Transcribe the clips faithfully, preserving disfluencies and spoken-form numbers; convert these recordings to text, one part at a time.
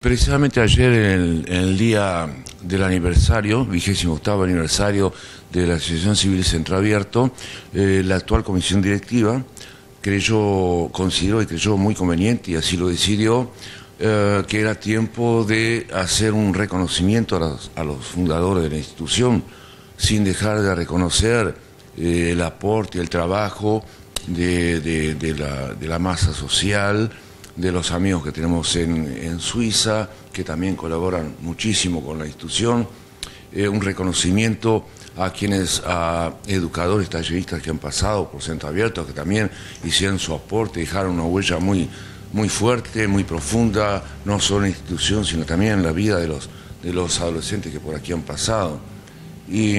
Precisamente ayer, en el, en el día del aniversario, vigésimo octavo aniversario de la Asociación Civil Centro Abierto, eh, la actual comisión directiva creyó, consideró y creyó muy conveniente, y así lo decidió, eh, que era tiempo de hacer un reconocimiento a los, a los fundadores de la institución, sin dejar de reconocer eh, el aporte y el trabajo de, de, de, la, de la masa social, de los amigos que tenemos en, en Suiza, que también colaboran muchísimo con la institución, eh, un reconocimiento a quienes, a educadores, talleristas que han pasado por Centro Abierto, que también hicieron su aporte, dejaron una huella muy, muy fuerte, muy profunda, no solo en la institución, sino también en la vida de los, de los adolescentes que por aquí han pasado. Y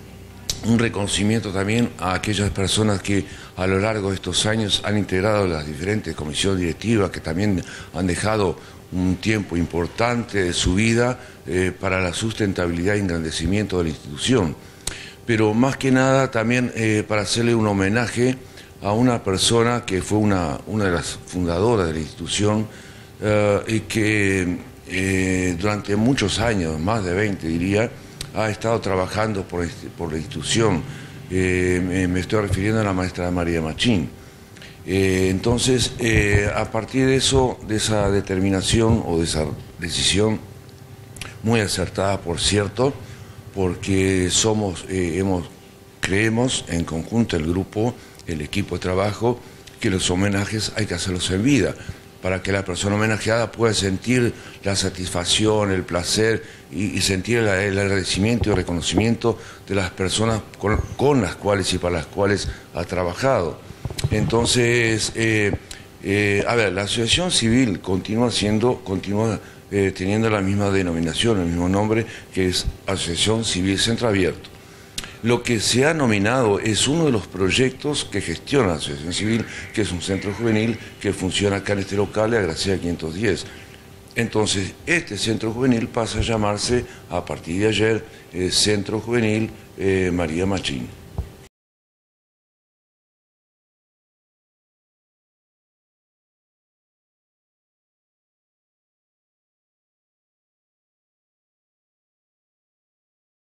un reconocimiento también a aquellas personas que a lo largo de estos años han integrado las diferentes comisiones directivas, que también han dejado un tiempo importante de su vida eh, para la sustentabilidad y engrandecimiento de la institución. Pero más que nada también eh, para hacerle un homenaje a una persona que fue una, una de las fundadoras de la institución eh, y que eh, durante muchos años, más de veinte diría, ha estado trabajando por, por la institución. Eh, me, me estoy refiriendo a la maestra María Machín. Eh, entonces, eh, a partir de eso, de esa determinación o de esa decisión, muy acertada, por cierto, porque somos, eh, hemos, creemos en conjunto el grupo, el equipo de trabajo, que los homenajes hay que hacerlos en vida, para que la persona homenajeada pueda sentir la satisfacción, el placer y, y sentir el, el agradecimiento y el reconocimiento de las personas con, con las cuales y para las cuales ha trabajado. Entonces, eh, eh, a ver, la asociación civil continúa siendo, continúa eh, teniendo la misma denominación, el mismo nombre, que es Asociación Civil Centro Abierto. Lo que se ha nominado es uno de los proyectos que gestiona la Asociación Civil, que es un centro juvenil que funciona acá en este local de Graciela quinientos diez. Entonces, este centro juvenil pasa a llamarse, a partir de ayer, eh, Centro Juvenil eh, María Machín.